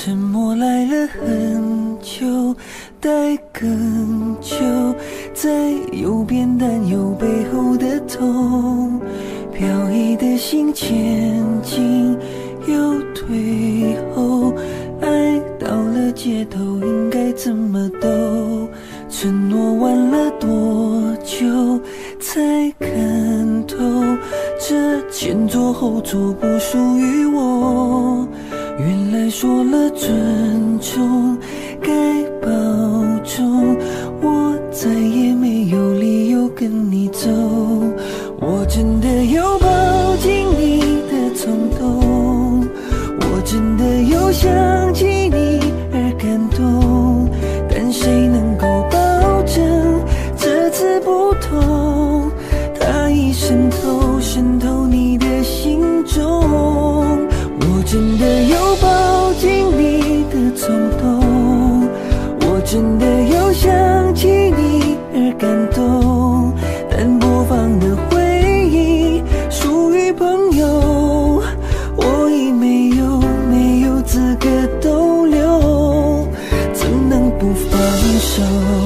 沉默来了很久，待更久，在右边担忧背后的痛，飘逸的心前进又退后，爱到了街头应该怎么走？承诺完了多久才看透？这前座后座不属于我，原来说了尊重该保重，我再也没有理由跟你走。我真的有抱紧你的冲动，我真的有想起你而感动，但谁能够保证这次不同？它已渗透你的心中。我真的有抱紧你的冲动，我真的有想起你而感动，但播放的回忆属于朋友，我已没有资格逗留，怎能不放手？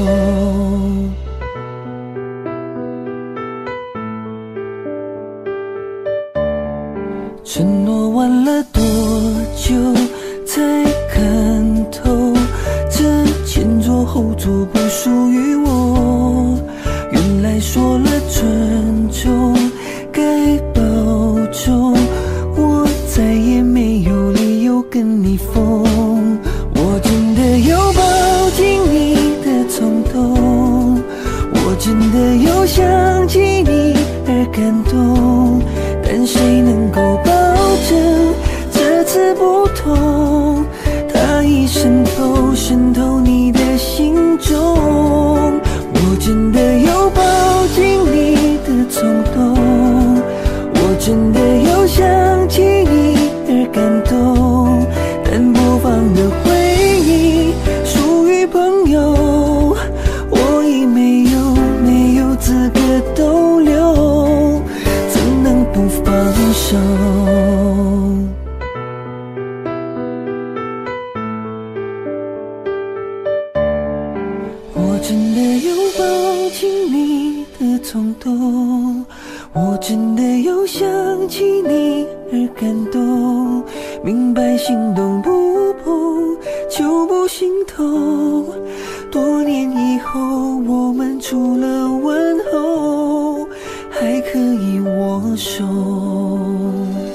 承诺完了多久才看透？这前座后座不属于我，原来说了尊重该保重，我再也没有理由跟你疯。我真的有抱紧你的冲动，我真的有想起你而感动，但谁能够保证这次不同？它已渗透你的心中。我真的有抱紧你的冲动，我真的有想起你而感动，但播放的回忆属于朋友，我已没有资格逗留，怎能不放手？我真的有抱紧你的冲动，我真的有想起你而感动，明白心动不碰就不心痛。多年以后，我们除了问候，还可以握手。